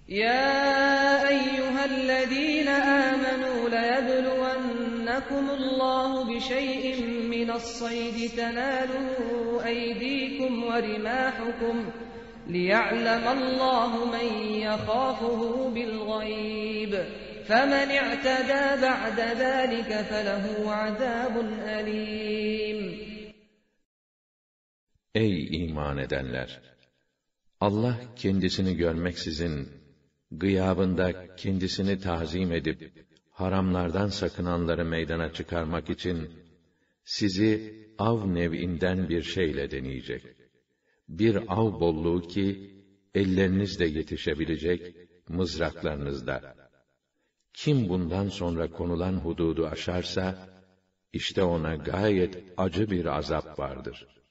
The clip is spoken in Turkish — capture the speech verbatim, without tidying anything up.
يا أيها الذين آمنوا ليبلونكم الله بشيء من الصيد تناله أيديكم ورماحكم ليعلم الله من يخافه بالغيب فمن اعتدى بعد ذلك فله عذاب أليم. Ey iman edenler! Allah kendisini görmeksizin, gıyabında kendisini tazim edip, haramlardan sakınanları meydana çıkarmak için, sizi av nev'inden bir şeyle deneyecek. Bir av bolluğu ki, ellerinizle yetişebilecek, mızraklarınızda. Kim bundan sonra konulan hududu aşarsa, işte ona gayet acı bir azap vardır.